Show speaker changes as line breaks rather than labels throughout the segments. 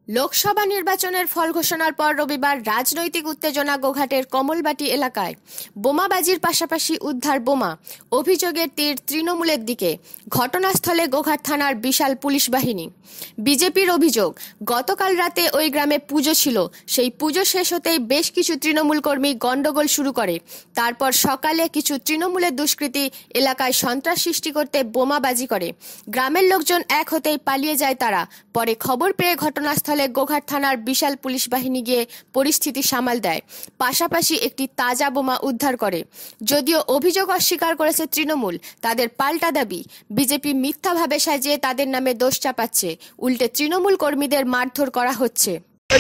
লোকসভা নির্বাচনের ফল ঘোষণার পর রবিবার রাজনৈতিক উত্তেজনা গোঘাটের কমলবাটি এলাকায়। বোমাবাজির পাশাপাশি উদ্ধার বোমা, অভিযোগের তীর তৃণমূলের দিকে। ঘটনাস্থলে গোঘাট থানার বিশাল পুলিশ বাহিনী। বিজেপির অভিযোগ, গতকাল রাতে ওই গ্রামে পুজো ছিল, সেই পুজো শেষ হতেই বেশ কিছু তৃণমূল কর্মী গন্ডগোল শুরু করে। তারপর সকালে কিছু তৃণমূলের দুষ্কৃতী এলাকায় সন্ত্রাস সৃষ্টি করতে বোমাবাজি করে। গ্রামের লোকজন এক হতেই পালিয়ে যায় তারা। পরে খবর পেয়ে ঘটনাস্থলে গোঘাট থানার বিশাল পুলিশ বাহিনী গিয়ে পরিস্থিতি সামাল দেয়, পাশাপাশি একটি তাজা বোমা উদ্ধার করে। যদিও অভিযোগ অস্বীকার করেছে তৃণমূল, তাদের পাল্টা দাবি বিজেপি মিথ্যাভাবে সাজিয়ে তাদের নামে দোষ চাপাচ্ছে, উল্টে তৃণমূল কর্মীদের মারধর করা হচ্ছে।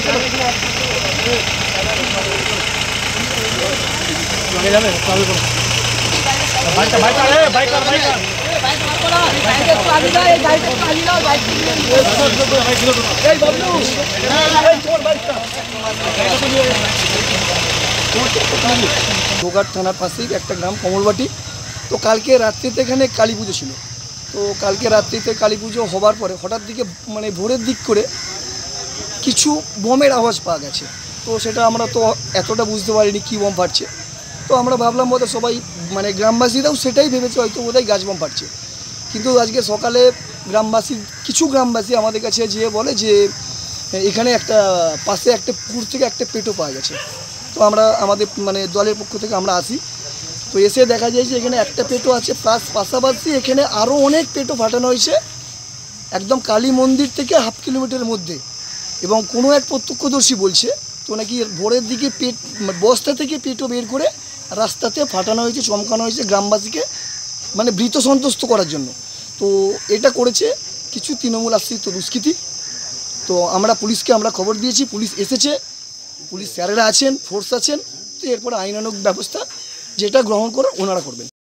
গোঘাট থানার পাশেই একটা গ্রাম কমলবাটি। তো কালকে রাত্রিতে এখানে কালী পুজো ছিল। তো কালকে রাত্রিতে কালী পুজো হবার পরে হঠাৎ দিকে ভোরের দিক করে কিছু বোমের আওয়াজ পাওয়া গেছে। তো সেটা আমরা তো এতটা বুঝতে পারিনি কী বোম ফাটছে। তো আমরা ভাবলাম বোধহয় সবাই গ্রামবাসীরাও সেটাই ভেবেছে হয়তো বোধহয় গাছ বোম ফাটছে। কিন্তু আজকে সকালে কিছু গ্রামবাসী আমাদের কাছে যেয়ে বলে যে এখানে একটা পাশে একটা পুকুর থেকে একটা পেটো পাওয়া গেছে। তো আমরা আমাদের দলের পক্ষ থেকে আমরা আসি। তো এসে দেখা যায় যে এখানে একটা পেটো আছে, প্লাস পাশাপাশি এখানে আরও অনেক পেটো ফাটানো হয়েছে একদম কালী মন্দির থেকে হাফ কিলোমিটারের মধ্যে। এবং কোনো এক প্রত্যক্ষদর্শী বলছে তো নাকি ভোরের দিকে বস্তা থেকে পেটো বের করে রাস্তাতে ফাটানো হয়েছে, চমকানো হয়েছে গ্রামবাসীকে ভীত সন্ত্রস্ত করার জন্য। তো এটা করেছে কিছু তৃণমূল আশ্রিত দুষ্কৃতী। তো পুলিশকে খবর দিয়েছি, পুলিশ এসেছে, পুলিশ স্যারেরা আছেন, ফোর্স আছেন। তো এরপরে আইনানুগ ব্যবস্থা যেটা গ্রহণ করে ওনারা করবেন।